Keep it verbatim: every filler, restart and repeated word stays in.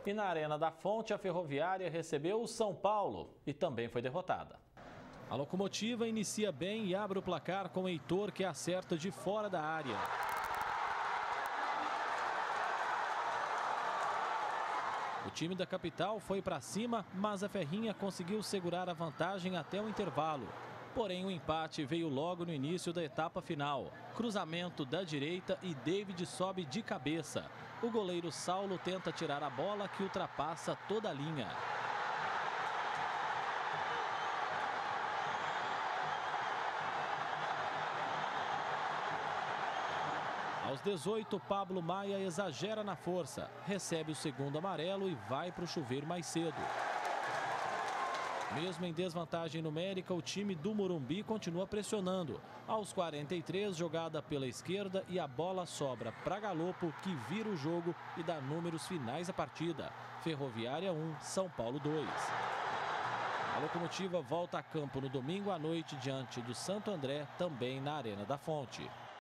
E na Arena da Fonte, a Ferroviária recebeu o São Paulo e também foi derrotada. A Locomotiva inicia bem e abre o placar com o Heitor, que acerta de fora da área. O time da capital foi para cima, mas a Ferrinha conseguiu segurar a vantagem até o intervalo. Porém, o empate veio logo no início da etapa final. Cruzamento da direita e David sobe de cabeça. O goleiro Saulo tenta tirar a bola, que ultrapassa toda a linha. Aos dezoito, Pablo Maia exagera na força, recebe o segundo amarelo e vai para o chuveiro mais cedo. Mesmo em desvantagem numérica, o time do Morumbi continua pressionando. Aos quarenta e três, jogada pela esquerda e a bola sobra para Galopo, que vira o jogo e dá números finais à partida. Ferroviária um, São Paulo dois. A Locomotiva volta a campo no domingo à noite diante do Santo André, também na Arena da Fonte.